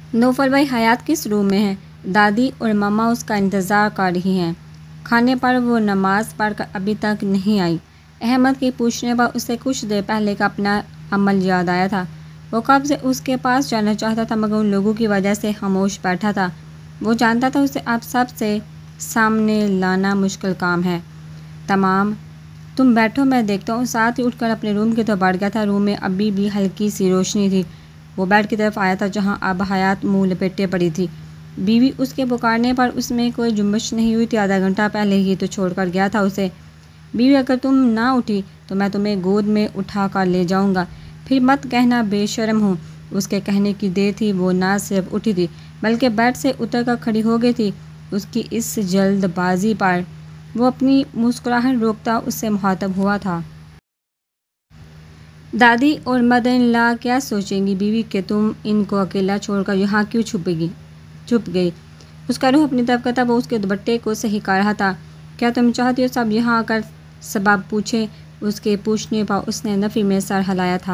نوفل بھائی حیات کس روم میں ہیں؟ دادی اور ماما اس کا انتظار کر رہی ہیں۔ کھانے پر وہ نماز پڑھ کر ابھی تک نہیں آئی۔ احمد کے پوچھنے پر اسے کچھ دیر پہلے کا اپنا عمل یاد آیا تھا۔ وہ کب سے اس کے پاس جانا چاہتا تھا مگر ان لوگوں کی وجہ سے خاموش بیٹھا تھا۔ وہ جانتا تھا اسے اب سب سے سامنے لانا مشکل کام ہے۔ تم بیٹھو، میں دیکھتا ہوں۔ ساتھ ہی اٹھ کر اپنے روم کی طرف بڑھ گیا تھا۔ روم میں ابھی بھی ہلکی سی روشنی تھی۔ وہ بیڈ کی طرف آیا تھا جہاں اب حیات منہ لپیٹے پڑی تھی۔ بیوی اس کے پکارنے پر اس میں کوئی جنبش نہیں ہوئی تھی۔ آدھا گھنٹہ پہلے ہی تو چھوڑ کر گیا تھا اسے۔ بیوی اگر تم نہ اٹھی تو میں تمہیں گود میں اٹھا کر لے جاؤں گا، پھر مت کہنا بے شرم ہوں۔ اس کے کہنے کی دیر تھی وہ نہ صرف اٹھی تھی بلکہ بیڈ سے اتر کر کھڑی ہو گئی تھی۔ اس کی اس جلد بازی پر وہ اپنی مسکراہٹ روکتا اس سے مخاطب ہوا تھا۔ دادی اور مدر ان لا کیا سوچیں گی بیوی کہ تم ان کو اکیلا چھوڑ کر یہاں کیوں چھپ گئی؟ اس کا روح اپنی طرف کرتا وہ اس کے دوپٹے کو صحیح کر رہا تھا۔ کیا تم چاہتی ہو سب یہاں آ کر سبب پوچھیں؟ اس کے پوچھنے پر اس نے نفی میں سر ہلایا تھا۔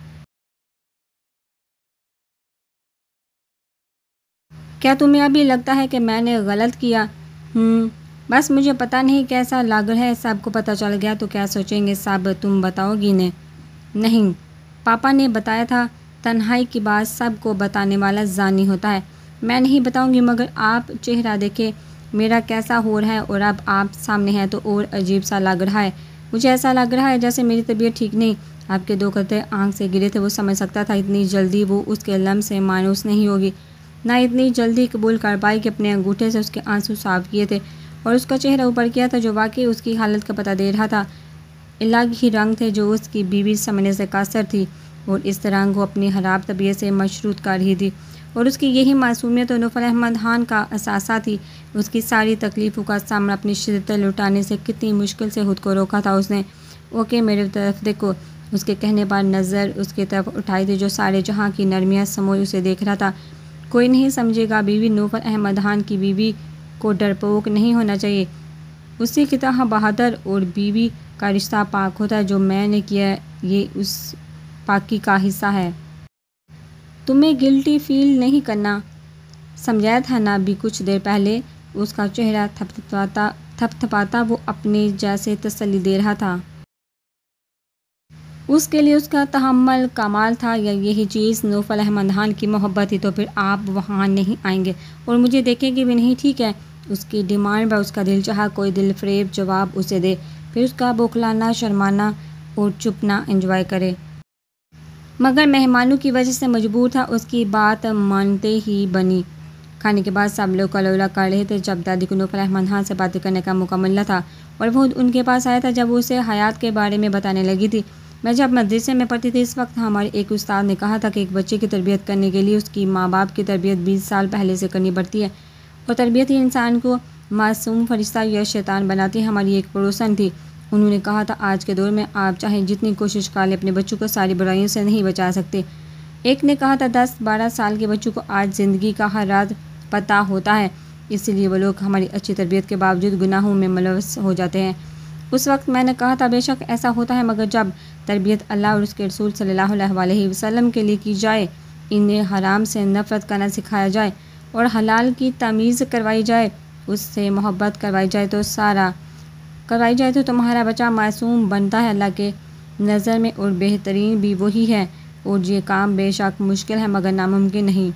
کیا تمہیں ابھی لگتا ہے کہ میں نے غلط کیا؟ بس مجھے پتہ نہیں کیسا لگ رہا ہے۔ سب کو پتہ چل گیا تو کیا سوچیں گے سب؟ تم بتاؤ گی نہیں، پاپا نے بتایا تھا تنہائی کی بات سب کو بتانے والا زانی ہوتا ہے۔ میں نہیں بتاؤں گی مگر آپ چہرہ دیکھیں میرا کیسا ہو رہا ہے، اور اب آپ سامنے ہیں تو اور عجیب سا لگ رہا ہے۔ مجھے ایسا لگ رہا ہے جیسے میری طبیعت ٹھیک نہیں۔ آپ کے 2 قطرے آنکھ سے گرے تھے۔ وہ سمجھ سکتا تھا اتنی جلدی وہ اس کے لمس سے مانوس نہیں ہوگی، نہ اتنی جلدی قبول کر پائی کہ اپنے انگوٹھے سے اس کے آنسو صاف کیے تھے اور اس کا چہرہ اوپر کیا تھا جو واقعی اس کی حالت کا پتہ دے رہا تھا۔ الگ ہی رنگ تھے جو اس کی بیوی سمجھنے سے قاصر تھی، اور اس رنگ وہ اپنی خراب طبیعت سے مشروط کر رہی تھی، اور اس کی یہی معصومیت اور نوفل احمد خان کا اثاثہ تھی۔ اس کی ساری تکلیفوں کا سامنا اپنی شدت لٹانے سے کتنی مشکل سے خود کو روکا تھا اس نے۔ اوکے میری طرف دیکھو، اس کے کہنے پر نظر اس کی طرف اٹھائی تھی جو سارے جہاں کی نرمیاں سموئے اسے دیکھ رہا تھا۔ کوئی نہیں سمجھے گا بیوی نوفل احمد خان کی بیوی کو ڈرپوک نہیں ہونا چاہیے، اسی کی طرح بہادر، اور بیوی کا رشتہ پاک ہوتا ہے۔ جو میں نے کیا یہ اس پاکی کا حصہ ہے۔ تمہیں گلٹی فیل نہیں کرنا، سمجھایا تھا نا بھی کچھ دیر پہلے؟ اس کا چہرہ تھپتھپاتا وہ اپنے جیسے تسلی دے رہا تھا۔ اس کے لیے اس کا تحمل کمال تھا، یا یہی چیز نوفل احمد خان کی محبت تھی؟ تو پھر آپ وہاں نہیں آئیں گے اور مجھے دیکھیں گے بھی نہیں، ٹھیک ہے؟ اس کی ڈیمانڈ پر اس کا دل چاہا کوئی دل فریب جواب اسے دے، پھر اس کا بوکھلانا، شرمانا اور چپنا انجوائے کرے، مگر مہمانوں کی وجہ سے مجبور تھا اس کی بات مانتے ہی بنی۔ کھانے کے بعد سب لوگ کلولا کر رہے تھے جب دادی کو نوفل احمد خان سے باتیں کرنے کا موقع ملا تھا، اور وہ ان کے پاس آیا تھا جب وہ اسے حیات کے بارے میں بتانے لگی تھی۔ میں جب مدرسے میں پڑھتی تھی اس وقت ہمارے ایک استاد نے کہا تھا کہ ایک بچے کی تربیت کرنے کے لیے اس کی ماں باپ کی تربیت 20 سال پہلے سے کرنی پڑتی ہے، اور تربیت ہی انسان کو معصوم فرشتہ یا شیطان بناتی ہے۔ ہماری ایک پڑوسن تھی، انہوں نے کہا تھا آج کے دور میں آپ چاہے جتنی کوشش کر لیں اپنے بچوں کو ساری برائیوں سے نہیں بچا سکتے۔ ایک نے کہا تھا 10-12 سال کے بچوں کو آج زندگی کا ہر راز پتہ ہوتا ہے، اسی لیے وہ لوگ ہماری اچھی تربیت کے باوجود گناہوں میں ملوث ہو جاتے ہیں۔ اس وقت میں نے کہا تھا بے شک ایسا ہوتا ہے، مگر جب تربیت اللہ اور اس کے رسول صلی اللہ علیہ وسلم کے لیے کی جائے، انہیں حرام سے نفرت کرنا سکھایا جائے اور حلال کی تمیز کروائی جائے، اس سے محبت کروائی جائے تو تمہارا بچہ معصوم بنتا ہے اللہ کے نظر میں، اور بہترین بھی وہی ہے، اور یہ کام بے شک مشکل ہے مگر ناممکن نہیں۔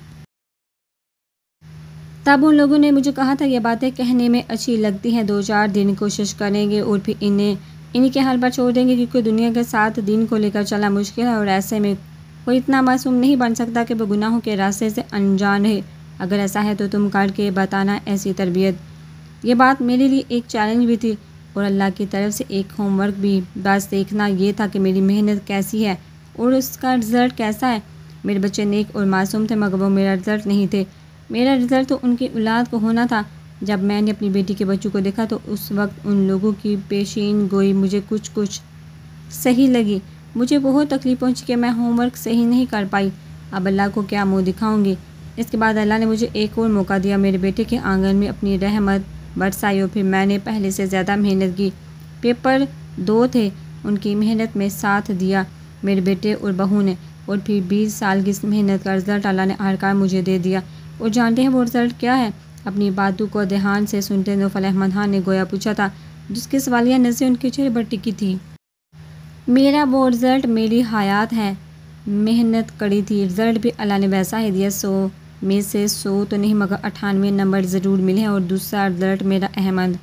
تب ان لوگوں نے مجھے کہا تھا یہ باتیں کہنے میں اچھی لگتی ہیں، 2-4 دن کوشش کریں گے اور پھر انہی کے حال پر چھوڑ دیں گے، کیونکہ دنیا کے ساتھ دین کو لے کر چلنا مشکل ہے، اور ایسے میں کوئی اتنا معصوم نہیں بن سکتا کہ وہ گناہوں کے راستے سے انجان رہے۔ اگر ایسا ہے تو تم کر کے بتانا ایسی تربیت۔ یہ بات میرے لیے ایک چیلنج بھی تھی اور اللہ کی طرف سے ایک ہوم ورک بھی۔ بس دیکھنا یہ تھا کہ میری محنت کیسی ہے اور اس کا رزلٹ کیسا ہے۔ میرے بچے نیک اور معصوم تھے مگر وہ میرا رزلٹ نہیں تھے، میرا رزلٹ تو ان کی اولاد کو ہونا تھا۔ جب میں نے اپنی بیٹی کے بچوں کو دیکھا تو اس وقت ان لوگوں کی پیشین گوئی مجھے کچھ صحیح لگی۔ مجھے بہت تکلیف پہنچی کہ میں ہوم ورک صحیح نہیں کر پائی، اب اللہ کو کیا منہ دکھاؤں گی۔ اس کے بعد اللہ نے مجھے ایک اور موقع دیا، میرے بیٹے کے آنگن میں اپنی رحمت برسائی، اور پھر میں نے پہلے سے زیادہ محنت کی۔ پیپر 2 تھے، ان کی محنت میں ساتھ دیا میرے بیٹے اور بہو نے۔ اور پھر 20 سال کی اس محنت کا رزلٹ اللہ نے آخرکار مجھے دے دیا۔ اور جانتے ہیں وہ رزلٹ کیا ہے؟ اپنی باتوں کو دھیان سے سنتے نوفل احمد خان نے گویا پوچھا تھا، جس کی سوالیہ نظریں ان کے چہرے پر ٹکی تھی۔ میرا وہ رزلٹ میری حیات ہے، محنت کری تھی، رزلٹ بھی اللہ نے ویسا ہی دیا۔ 100 میں سے 100 تو نہیں مگر 98 نمبر ضرور ملے ہیں۔ اور دوسرا رزلٹ میرا احمد،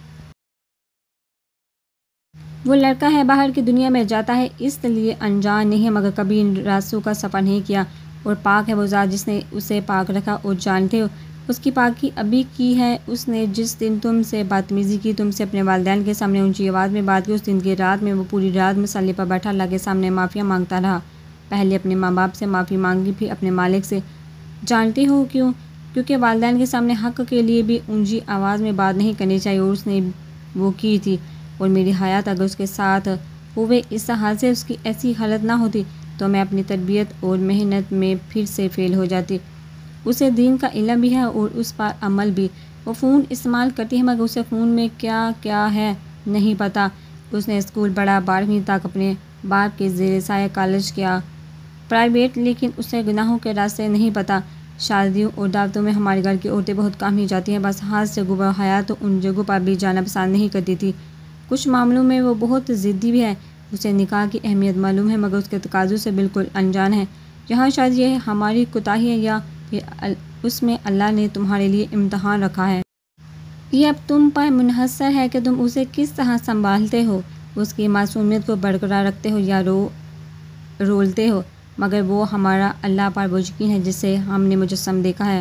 وہ لڑکا ہے باہر کی دنیا میں جاتا ہے، اس لیے انجان نہیں ہے مگر کبھی ان راستوں کا سفر نہیں کیا۔ اور پاک ہے وہ ذات جس نے اسے پاک رکھا۔ اور جانتے ہو اس کی پاکی ابھی کی ہے، اس نے جس دن تم سے بدتمیزی کی، تم سے اپنے والدین کے سامنے اونچی آواز میں بات کی، اس دن کی رات میں وہ پوری رات مصلی پر بیٹھا اللہ کے سامنے معافیاں مانگتا رہا۔ پہلے اپنے ماں باپ سے معافی مانگی، پھر اپنے مالک سے۔ جانتے ہو کیوں؟ کیونکہ والدین کے سامنے حق کے لیے بھی اونچی آواز میں بات نہیں کرنی چاہیے، اور اس نے وہ کی تھی۔ اور میری حیات اگر اس کے ساتھ ہوئے اس حال سے اس کی ایسی حالت نہ ہوتی تو میں اپنی تربیت اور محنت میں پھر سے فیل ہو جاتی۔ اسے دین کا علم بھی ہے اور اس پر عمل بھی۔ وہ فون استعمال کرتی ہے مگر اسے فون میں کیا کیا ہے نہیں پتہ۔ اس نے اسکول پڑھا، 12ویں تک اپنے باپ کے زیر سایہ کالج کیا پرائیویٹ، لیکن اسے گناہوں کے راستے نہیں پتہ۔ شادیوں اور دعوتوں میں ہمارے گھر کی عورتیں بہت کم ہی جاتی ہیں، بس ہاتھ سے گزرا حیات تو ان جگہوں پر بھی جانا پسند نہیں کرتی تھی۔ کچھ معاملوں میں وہ بہت ضدی بھی ہے، اسے نکاح کی اہمیت معلوم ہے مگر اس کے تقاضوں سے بالکل انجان ہے۔ یہاں شاید یہ ہماری کوتاہی ہے یا پھر اس میں اللہ نے تمہارے لیے امتحان رکھا ہے۔ یہ اب تم پر منحصر ہے کہ تم اسے کس طرح سنبھالتے ہو، اس کی معصومیت کو برقرار رکھتے ہو یا رولتے ہو۔ مگر وہ ہمارا اللہ پر وہ یقین ہے جسے ہم نے مجسم دیکھا ہے،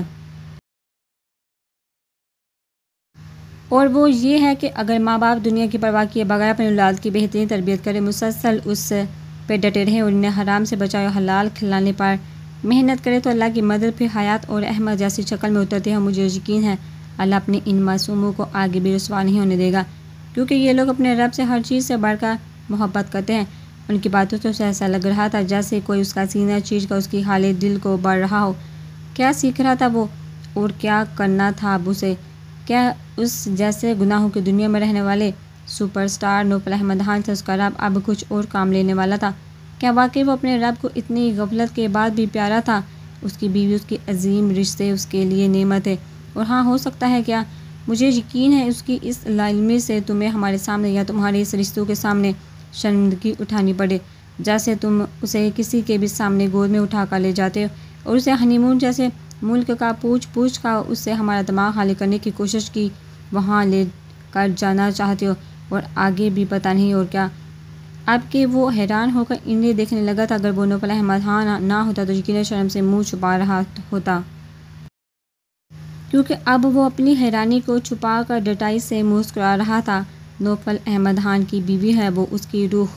اور وہ یہ ہے کہ اگر ماں باپ دنیا کی پرواہ کیے بغیر اپنی اولاد کی بہترین تربیت کریں، مسلسل اس پہ ڈٹے رہیں اور انہیں حرام سے بچائے اور حلال کھلانے پر محنت کرے تو اللہ کی مدد پھر حیات اور احمد جیسی شکل میں اترتی ہے۔ مجھے یقین ہے اللہ اپنے ان معصوموں کو آگے بھی رسوا نہیں ہونے دے گا، کیونکہ یہ لوگ اپنے رب سے ہر چیز سے بڑھ کر محبت کرتے ہیں۔ ان کی باتوں سے اسے ایسا لگ رہا تھا جیسے کوئی اس کا سینہ چیز کا اس کی حالت دل کو بڑھ رہا ہو۔ کیا سیکھ رہا تھا وہ، اور کیا کرنا تھا اب اسے؟ کیا اس جیسے گناہوں کی دنیا میں رہنے والے سپر سٹار نوفل احمد خان سے اس کا رب اب کچھ اور کام لینے والا تھا؟ کیا واقعی وہ اپنے رب کو اتنی غفلت کے بعد بھی پیارا تھا؟ اس کی بیوی، اس کی عظیم رشتے اس کے لیے نعمت ہے، اور ہاں ہو سکتا ہے کیا، مجھے یقین ہے اس کی اس لاعلمی سے تمہیں ہمارے سامنے یا تمہارے اس رشتوں کے سامنے شرمندگی اٹھانی پڑے، جیسے تم اسے کسی کے بھی سامنے گود میں اٹھا کر لے جاتے ہو اور اسے ہنی مون جیسے ملک کا پوچھ کر اس سے ہمارا دماغ خالی کرنے کی کوشش کی وہاں لے کر جانا چاہتے ہو، اور آگے بھی پتہ نہیں اور کیا۔ اب کہ وہ حیران ہو کر انہیں دیکھنے لگا تھا، اگر وہ نوفل احمد خان نہ ہوتا تو یقیناً شرم سے منہ چھپا رہا ہوتا، کیونکہ اب وہ اپنی حیرانی کو چھپا کر ڈٹائی سے مسکرا رہا تھا۔ نوفل احمد خان کی بیوی ہے، وہ اس کی روح،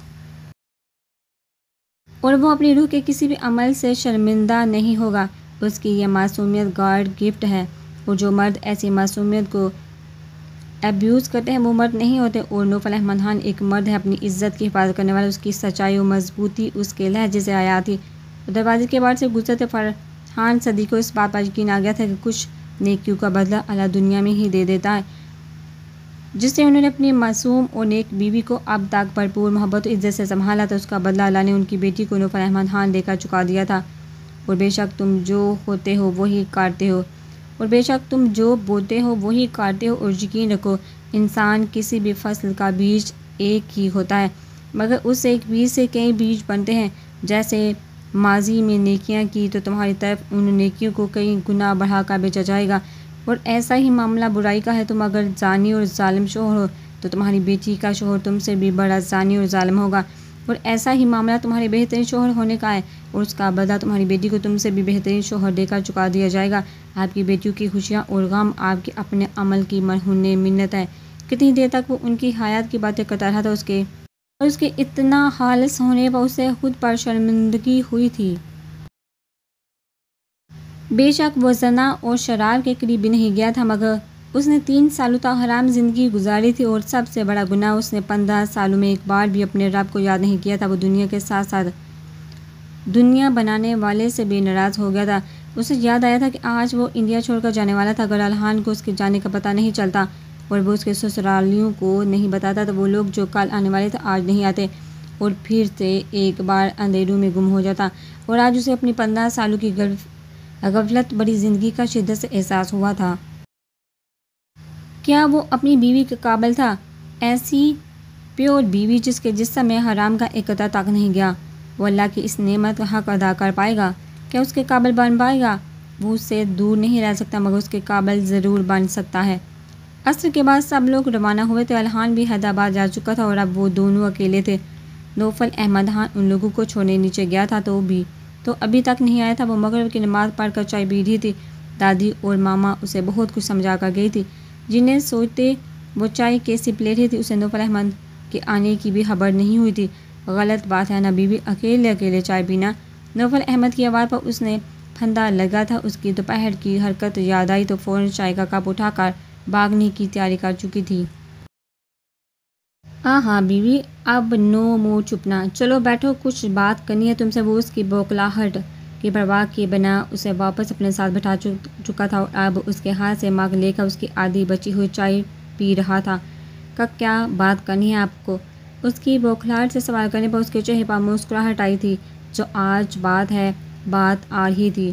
اور وہ اپنی روح کے کسی بھی عمل سے شرمندہ نہیں ہوگا۔ اس کی یہ معصومیت گاڈ گفٹ ہے، اور جو مرد ایسی معصومیت کو ایبیوز کرتے ہیں وہ مرد نہیں ہوتے۔ اور نوفل احمد خان ایک مرد ہے، اپنی عزت کی حفاظت کرنے والا۔ اس کی سچائی و مضبوطی اس کے لہجے سے آیا تھی۔ دروازے کے باہر سے گزرتے فرحان صدیق کو اس بات پر یقین آ گیا تھا کہ کچھ نیکیوں کا بدلہ اللہ دنیا میں ہی دے دیتا ہے، جس سے انہوں نے اپنی معصوم اور نیک بیوی کو اب تک بھرپور محبت و عزت سے سنبھالا تھا، اس کا بدلہ اللہ نے ان کی بیٹی کو نوفل احمد خان دے کر چکا دیا تھا۔ اور بے شک تم جو ہوتے ہو وہی کاٹتے ہو، اور بے شک تم جو بوتے ہو وہی کاٹتے ہو، اور یقین رکھو انسان کسی بھی فصل کا بیج ایک ہی ہوتا ہے، مگر اس ایک بیج سے کئی بیج بنتے ہیں۔ جیسے ماضی میں نیکیاں کی تو تمہاری طرف ان نیکیوں کو کئی گنا بڑھا کر بھیجا جائے گا، اور ایسا ہی معاملہ برائی کا ہے۔ تم اگر زانی اور ظالم شوہر ہو تو تمہاری بیٹی کا شوہر تم سے بھی بڑا زانی اور ظالم ہوگا، اور ایسا ہی معاملہ تمہارے بہترین شوہر ہونے کا ہے، اور اس کا بدلہ تمہاری بیٹی کو تم سے بھی بہترین شوہر دے کر چکا دیا جائے گا۔ آپ کی بیٹیوں کی خوشیاں اور غم آپ کے اپنے عمل کی مرہون منت ہے۔ کتنی دیر تک وہ ان کی حیات کی باتیں کرتا رہا تھا، اس کے اتنا خالص ہونے پر اسے خود پر شرمندگی ہوئی تھی۔ بے شک وہ زنا اور شراب کے قریب بھی نہیں گیا تھا، مگر اس نے 3 سالوں تک حرام زندگی گزاری تھی، اور سب سے بڑا گناہ اس نے 15 سالوں میں ایک بار بھی اپنے رب کو یاد نہیں کیا تھا۔ وہ دنیا کے ساتھ ساتھ دنیا بنانے والے سے بھی ناراض ہو گیا تھا۔ اسے یاد آیا تھا کہ آج وہ انڈیا چھوڑ کر جانے والا تھا۔ اگر الحان کو اس کے جانے کا پتہ نہیں چلتا اور وہ اس کے سسرالیوں کو نہیں بتاتا تو وہ لوگ جو کل آنے والے تھے آج نہیں آتے، اور پھر سے ایک بار اندھیروں میں گم ہو جاتا، اور آج اسے اپنی 15 سالوں کی غفلت بڑی زندگی کا شدت سے احساس ہوا تھا۔ کیا وہ اپنی بیوی کے قابل تھا؟ ایسی پیور بیوی جس کے جسم میں حرام کا ایک قطرہ تک نہیں گیا۔ وہ اللہ کی اس نعمت کا حق ادا کر پائے گا؟ کیا اس کے قابل بن پائے گا؟ وہ اس سے دور نہیں رہ سکتا، مگر اس کے قابل ضرور بن سکتا ہے۔ عصر کے بعد سب لوگ روانہ ہوئے تھے۔ الحان بھی حیدرآباد جا چکا تھا اور اب وہ دونوں اکیلے تھے۔ نوفل احمد خان ان لوگوں کو چھوڑنے نیچے گیا تھا تو ابھی تک نہیں آیا تھا۔ وہ مغرب کی نماز پڑھ کر چائے پی رہی تھی۔ دادی اور ماما اسے بہت کچھ سمجھا کر گئی تھی، جنہیں سوچتے وہ چائے کیسی پلے رہی تھی۔ اسے نوفل احمد کے آنے کی بھی خبر نہیں ہوئی تھی۔ غلط بات ہے نا بیوی، اکیلے چائے پینا۔ نوفل احمد کی آواز پر اس نے پھندا لگا تھا۔ اس کی دوپہر کی حرکت یاد آئی تو فوراً چائے کا کپ اٹھا کر بھاگنے کی تیاری کر چکی تھی۔ ہاں بیوی، اب نو منہ چھپنا، چلو بیٹھو، کچھ بات کرنی ہے تم سے۔ وہ اس کی بوکھلاہٹ کی پرواہ کیے بنا اسے واپس اپنے ساتھ بٹھا چکا تھا اور اب اس کے ہاتھ سے مگ لے کر اس کی آدھی بچی ہوئی چائے پی رہا تھا۔ کیا بات کرنی ہے آپ کو؟ اس کی بوکھلاہٹ سے سوال کرنے پر اس کے چہرے پر مسکراہٹ آئی تھی۔ جو آج بات آ رہی تھی۔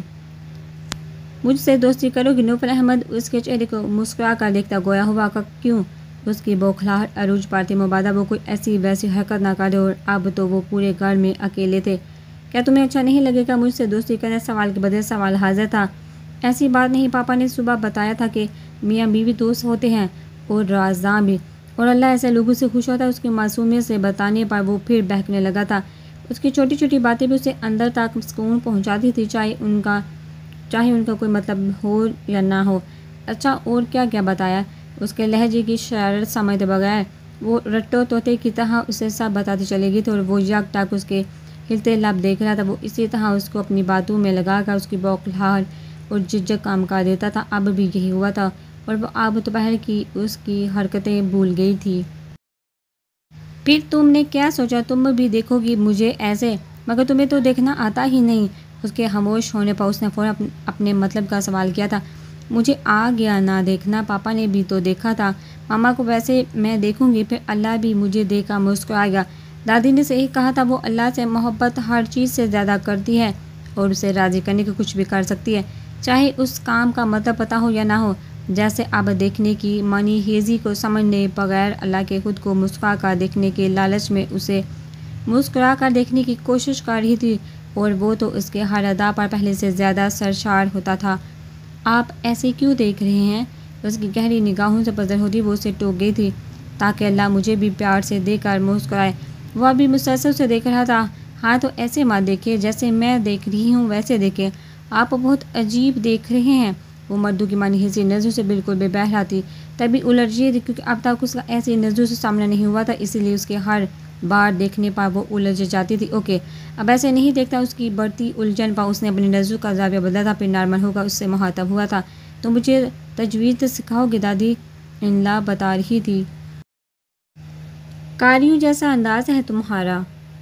مجھ سے دوستی کرو گی؟ نوفل احمد اس کے چہرے کو مسکرا کر دیکھتا گویا ہوا۔ کیوں؟ اس کی بوکھلاہٹ عروج پر تھی۔ مبادہ وہ کوئی ایسی ویسی حرکت نہ کرے، اور اب تو وہ پورے گھر میں اکیلے تھے۔ کیا تمہیں اچھا نہیں لگے گا مجھ سے دوستی کرنا؟ سوال کے بدلے سوال حاضر تھا۔ ایسی بات نہیں، پاپا نے صبح بتایا تھا کہ میاں بیوی دوست ہوتے ہیں اور رازداں بھی، اور اللہ ایسے لوگوں سے خوش ہوتا ہے۔ اس کی معصومیت سے بتانے پر وہ پھر بہکنے لگا تھا۔ اس کی چھوٹی چھوٹی باتیں بھی اسے اندر تک سکون پہنچاتی تھی، چاہے ان کا کوئی مطلب ہو یا نہ ہو۔ اچھا، اور کیا بتایا؟ اس کے لہجے کی شرارت سمجھتے بغیر وہ رٹو طوطے کی طرح اسے سب بتاتی چلی گئی تھی، اور وہ یک ٹک اس کے ہلتے لب دیکھ رہا تھا۔ وہ اسی طرح اس کو اپنی باتوں میں لگا کر اس کی بوکھلاہٹ اور جھجک کام کر دیتا تھا۔ اب بھی یہی ہوا تھا، اور وہ اب دوپہر کی اس کی حرکتیں بھول گئی تھی۔ پھر تم نے کیا سوچا تم بھی دیکھو گی مجھے ایسے؟ مگر تمہیں تو دیکھنا آتا ہی نہیں۔ اس کے خاموش ہونے پر اس نے فوراً اپنے مطلب کا سوال کیا تھا۔ مجھے آ گیا نہ دیکھنا، پاپا نے بھی تو دیکھا تھا ماما کو، ویسے میں دیکھوں گی، پھر اللہ بھی مجھے دیکھ کر مسکرائے گا۔ دادی نے صحیح کہا تھا، وہ اللہ سے محبت ہر چیز سے زیادہ کرتی ہے اور اسے راضی کرنے کے کچھ بھی کر سکتی ہے، چاہے اس کام کا مطلب پتہ ہو یا نہ ہو۔ جیسے اب دیکھنے کی معنی ہیزی کو سمجھنے بغیر اللہ کے خود کو مسکرا کر دیکھنے کے لالچ میں اسے مسکرا کر دیکھنے کی کوشش کر رہی تھی، اور وہ تو اس کے ہر ادا پر پہلے سے زیادہ سرشار ہوتا تھا۔ آپ ایسے کیوں دیکھ رہے ہیں؟ اس کی گہری نگاہوں سے پذیر ہوتی وہ اسے ٹوک گئی تھی۔ تاکہ اللہ مجھے بھی پیار سے دیکھ کر مسکرائے۔ وہ ابھی مسلسل سے دیکھ رہا تھا۔ ہاں تو ایسے مت دیکھے، جیسے میں دیکھ رہی ہوں ویسے دیکھے، آپ بہت عجیب دیکھ رہے ہیں۔ وہ مردوں کی مانی ہنسی نظروں سے بالکل بے بہرا تھی، تبھی الجھ رہی تھی کیونکہ اب تک اس کا ایسی نظروں سے سامنا نہیں ہوا تھا، اسی لیے اس کے ہر بار دیکھنے پر وہ الجھ جاتی تھی۔ اوکے، اب ایسے نہیں دیکھتا۔ اس کی بڑھتی الجھن پر اس نے اپنی نظروں کا زاویہ بدلا تھا، پھر نارمل ہو کر اس سے مخاطب ہوا تھا۔ تو مجھے تجوید سکھاؤ گے دادی؟ انلا بتا رہی تھی۔ قاریوں جیسا انداز ہے تمہارا،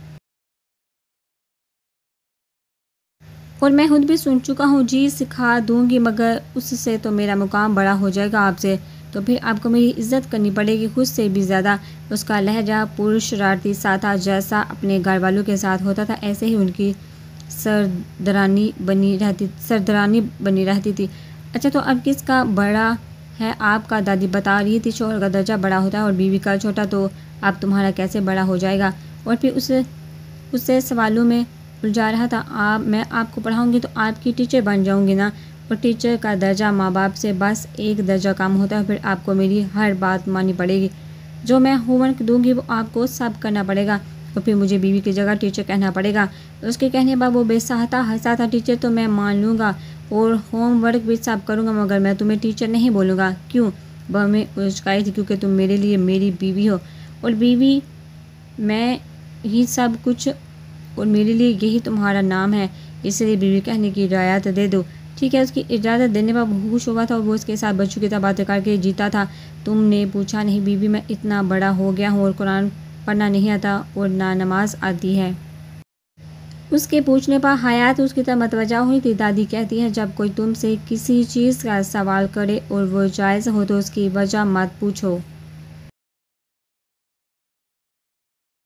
اور میں خود بھی سن چکا ہوں۔ جی سکھا دوں گی، مگر اس سے تو میرا مقام بڑا ہو جائے گا آپ سے، تو پھر آپ کو میری عزت کرنی پڑے گی، خود سے بھی زیادہ۔ اس کا لہجہ پرشرارتی سا تھا، جیسا اپنے گھر والوں کے ساتھ ہوتا تھا ایسے ہی ان کی سردرانی بنی رہتی تھی۔ اچھا تو اب کس کا بڑا ہے آپ کا؟ دادی بتا رہی تھی شوہر کا درجہ بڑا ہوتا ہے اور بیوی کا چھوٹا، تو اب تمہارا کیسے بڑا ہو جائے گا؟ اور پھر اس سے سوالوں میں الجھا رہا تھا۔ میں آپ کو پڑھاؤں گی تو آپ کی ٹیچر بن جاؤں گی نا، اور ٹیچر کا درجہ ماں باپ سے بس ایک درجہ کم ہوتا ہے، پھر آپ کو میری ہر بات ماننی پڑے گی، جو میں ہوم ورک دوں گی وہ آپ کو سب کرنا پڑے گا، اور پھر مجھے بیوی کی جگہ ٹیچر کہنا پڑے گا۔ اس کے کہنے پر وہ بے ساختہ ہنسا تھا۔ ٹیچر تو میں مان لوں گا اور ہوم ورک بھی سب کروں گا، مگر میں تمہیں ٹیچر نہیں بولوں گا۔ کیوں؟ وہ میں اسکائی تھی، کیونکہ تم میرے لیے میری بیوی ہو، اور بیوی میں ہی سب کچھ، اور میرے لیے یہی تمہارا نام ہے، اس لیے بیوی کہنے کی رعایت دے دو۔ ٹھیک ہے۔ اس کی اجازت دینے پر وہ خوش ہوا تھا اور وہ اس کے ساتھ بچوں کی طرح باتیں کر کے جیتا تھا۔ تم نے پوچھا نہیں بیوی، میں اتنا بڑا ہو گیا ہوں اور قرآن پڑھنا نہیں آتا اور نہ نماز آتی ہے۔ اس کے پوچھنے پر حیات اس کی طرف متوجہ ہوئی تھی۔ دادی کہتی ہے جب کوئی تم سے کسی چیز کا سوال کرے اور وہ جائز ہو تو اس کی وجہ مت پوچھو۔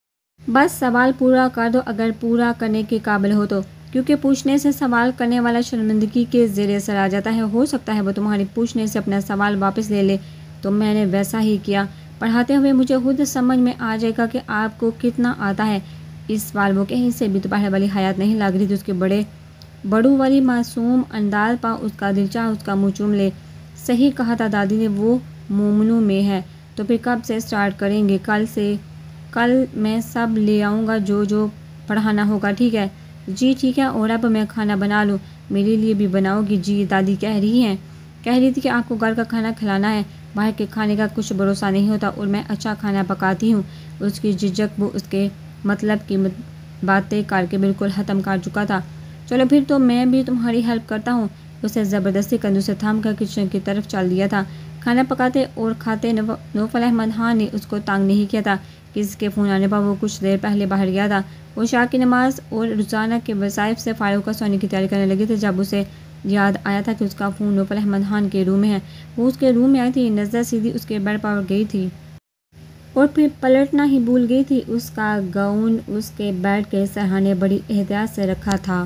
بس سوال پورا کر دو اگر پورا کرنے کے قابل ہو تو، کیونکہ پوچھنے سے سوال کرنے والا شرمندگی کے زیر اثر آ جاتا ہے۔ ہو سکتا ہے وہ تمہاری پوچھنے سے اپنا سوال واپس لے لے، تو میں نے ویسا ہی کیا۔ پڑھاتے ہوئے مجھے خود سمجھ میں آ جائے گا کہ آپ کو کتنا آتا ہے۔ اس بار وہ کہیں سے بھی دوپہر والی حیات نہیں لگ رہی تھی۔ اس کے بڑوں والی معصوم انداز پا اس کا دل چاہ اس کا منہ چوم لے۔ صحیح کہا تھا دادی نے، وہ مومنوں میں ہے۔ تو پھر کب سے سٹارٹ کریں گے؟ کل سے؟ کل میں سب لے آؤں گا جو پڑھانا ہوگا، ٹھیک ہے؟ جی ٹھیک ہے۔ اور اب میں کھانا بنا لوں؟ میرے لیے بھی بناؤ گی؟ جی دادی کہہ رہی تھی کہ آپ کو گھر کا کھانا کھلانا ہے، باہر کے کھانے کا کچھ بھروسہ نہیں ہوتا، اور میں اچھا کھانا پکاتی ہوں۔ اس کی جھجک وہ اس کے مطلب کی باتیں کر کے بالکل ختم کر چکا تھا۔ چلو پھر تو میں بھی تمہاری ہیلپ کرتا ہوں۔ اسے زبردستی کندھوں سے تھام کر کچن کی طرف چل دیا تھا۔ کھانا پکاتے اور کھاتے نوفل احمد خان نے اس کو تنگ نہیں کیا تھا۔ کسی کے فون آنے پر وہ کچھ دیر پہلے باہر گیا تھا۔ وہ عشاء کی نماز اور روزانہ کے وظائف سے فارغ ہو کر سونے کی تیاری کرنے لگے تھے جب اسے یاد آیا تھا کہ اس کا فون نوفل احمد خان کے روم میں ہے۔ وہ اس کے روم میں آئی تھی، نظر سیدھی اس کے بیڈ پر گئی تھی اور پھر پلٹنا ہی بھول گئی تھی۔ اس کا گاؤن اس کے بیڈ کے سرہانے بڑی احتیاط سے رکھا تھا۔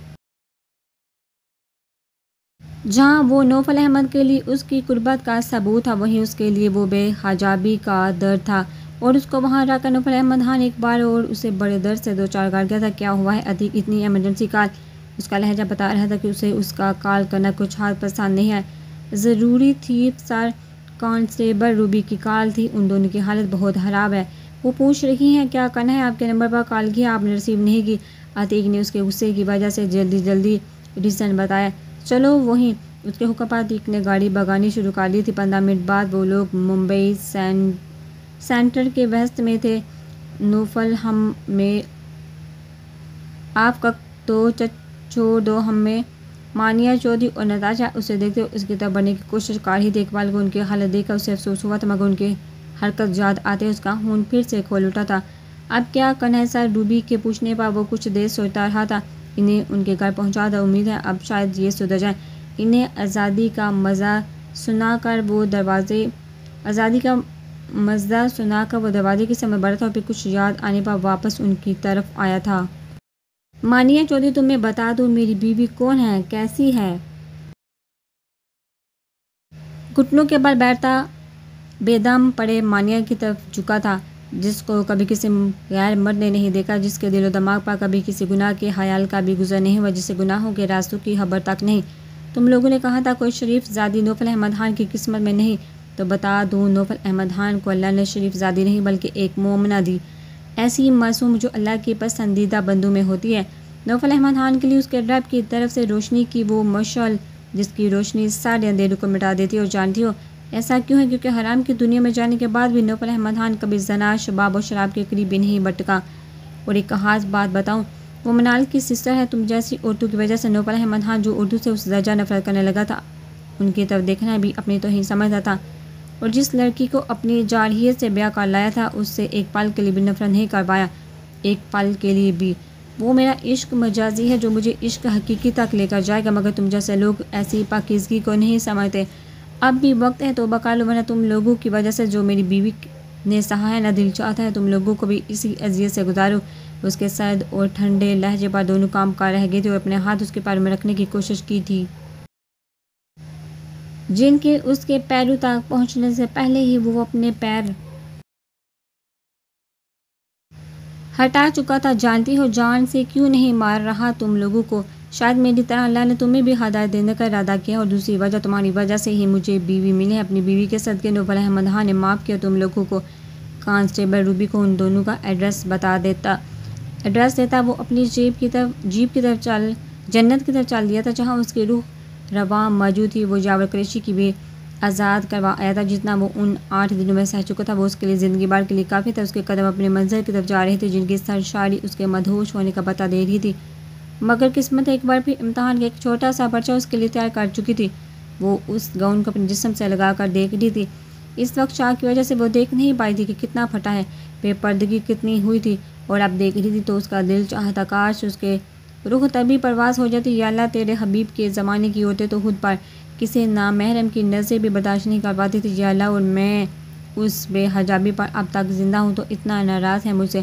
جہاں وہ نوفل احمد کے لیے اس کی قربت کا ثبوت تھا، وہیں اس کے لیے وہ بے حجابی کا درد تھا، اور اس کو وہاں رکھ کر نوفل احمد خان ایک بار اور اسے بڑے درد سے دو چار کر گیا تھا۔ کیا ہوا ہے عتیق؟ اتنی ایمرجنسی کال؟ اس کا لہجہ بتا رہا تھا کہ اسے اس کا کال کرنا کچھ حد پسند نہیں ہے۔ ضروری تھی سر کانسٹیبل روبی کی کال تھی۔ ان دونوں کی حالت بہت خراب ہے۔ وہ پوچھ رہی ہیں کیا کرنا ہے؟ آپ کے نمبر پر کال کیا، آپ نے ریسیو نہیں کی۔ عتیق نے اس کے غصے کی وجہ سے جلدی ریزن بتایا۔ چلو وہیں۔ اس کے حکم پر عتیق نے گاڑی بھگانی شروع کر دی تھی۔ 15 منٹ بعد وہ لوگ ممبئی سینٹر کے ویسٹ میں تھے۔ نوفل ہم میں آپ کا تو چھوڑ دو، ہم میں مانیہ چودھری اور نتاشا اسے دیکھتے ہوئے اس کی طرف بڑھنے کی کوشش کر رہی تھی۔ اقبال کو ان کی حالت دیکھ کر اسے افسوس ہوا تھا، مگر ان کی حرکت یاد آتے اس کا خون پھر سے کھول اٹھا تھا۔ اب کیا کرنا ہے سر؟ روبی کے پوچھنے پر وہ کچھ دیر سوچتا رہا تھا۔ انہیں ان کے گھر پہنچا دو، امید ہے اب شاید یہ سدھر جائیں۔ انہیں آزادی کا مزہ سنا کر وہ دروازے کی سمت بڑھا تھا، اور پھر کچھ یاد آنے پر واپس ان کی طرف آیا تھا۔ مانیہ چودھری، تمہیں بتا دوں میری بیوی کون ہے، کیسی ہے؟ گھٹنوں کے بل بیٹھتا بے دم پڑے مانیہ کی طرف جھکا تھا، جس کو کبھی کسی غیر مرد نے نہیں دیکھا، جس کے دل و دماغ پر کبھی کسی گناہ کے خیال کا بھی گزر نہیں ہوا، جسے گناہوں کے راستوں کی خبر تک نہیں۔ تم لوگوں نے کہا تھا کوئی شریف زادی نوفل احمد خان کی قسمت میں نہیں، تو بتا دوں نوفل احمد خان کو اللہ نے شریف زادی نہیں بلکہ ایک مومنہ دی، ایسی معصوم جو اللہ کی پسندیدہ بندوں میں ہوتی ہے۔ نوفل احمد خان کے لیے اس کے رب کی طرف سے روشنی کی وہ مشعل جس کی روشنی سارے اندھیروں کو مٹا دیتی ہے، اور جانتی ہو ایسا کیوں ہے؟ کیونکہ حرام کی دنیا میں جانے کے بعد بھی نوفل احمد خان کبھی زنا، شباب اور شراب کے قریب بھی نہیں بھٹکا۔ اور ایک خاص بات بتاؤں، وہ منال کی سسٹر ہے۔ تم جیسی عورتوں کی وجہ سے نوفل احمد خان جو اردو سے اس درجہ نفرت کرنے لگا تھا، ان کی طرف دیکھنا بھی اپنی توہین سمجھتا تھا، اور جس لڑکی کو اپنی جارحیت سے بیاہ کر لایا تھا اس سے ایک پل کے لیے بھی نفرت نہیں کر پایا، ایک پل کے لیے بھی۔ وہ میرا عشق مجازی ہے جو مجھے عشق حقیقی تک لے کر جائے گا، مگر تم جیسے لوگ ایسی پاکیزگی کو نہیں سمجھتے۔ اب بھی وقت ہے توبہ کر لو، ورنہ تم لوگوں کی وجہ سے جو میری بیوی نے سہا ہے، نہ دل چاہتا ہے تم لوگوں کو بھی اسی اذیت سے گزارو۔ اس کے سرد اور ٹھنڈے لہجے پر دونوں کام کر رہ گئے تھے، اور اپنے ہاتھ اس کے پیروں میں رکھنے کی کوشش کی تھی، جن کے اس کے پیروں تک پہنچنے سے پہلے ہی وہ اپنے پیر ہٹا چکا تھا۔ جانتی ہو جان سے کیوں نہیں مار رہا تم لوگوں کو؟ شاید میری طرح اللہ نے تمہیں بھی ہدایت دینے کا ارادہ کیا، اور دوسری وجہ تمہاری وجہ سے ہی مجھے بیوی ملی ہے۔ اپنی بیوی کے صدقے نوفل احمد خان نے معاف کیا تم لوگوں کو۔ کانسٹیبل روبی کو ان دونوں کا ایڈریس دیتا وہ اپنی جیپ کی طرف جنت کی طرف چل دیا تھا، جہاں اس کی روح رواں موجود تھی۔ وہ یاور قریشی کی بھی آزاد کروا آیا تھا، جتنا وہ ان 8 دنوں میں سہ چکا تھا وہ اس کے لیے زندگی بھر کے لیے کافی تھا۔ اس کے قدم اپنے منزل کی طرف جا رہے تھے، جن کی سرشاری اس کے مدہوش ہونے کا پتہ دے رہی تھی، مگر قسمت ایک بار پھر امتحان کا ایک چھوٹا سا پرچہ اس کے لیے تیار کر چکی تھی۔ وہ اس گاؤن کو اپنے جسم سے لگا کر دیکھ رہی تھی۔ اس وقت شاہ کی وجہ سے وہ دیکھ نہیں پائی تھی کہ کتنا پھٹا ہے، بے پردگی کتنی ہوئی تھی، اور اب دیکھ رہی تھی تو اس کا دل چاہتا کاش اس کے روح تبھی پرواز ہو جاتی۔ یا اللہ تیرے حبیب کے زمانے کی عورتیں تو خود پر کسی نامحرم کی نظر بھی برداشت نہیں کر پاتی تھی۔ یا اللہ، اور میں اس بے حجابی پر اب تک زندہ ہوں تو اتنا ناراض ہے مجھ سے۔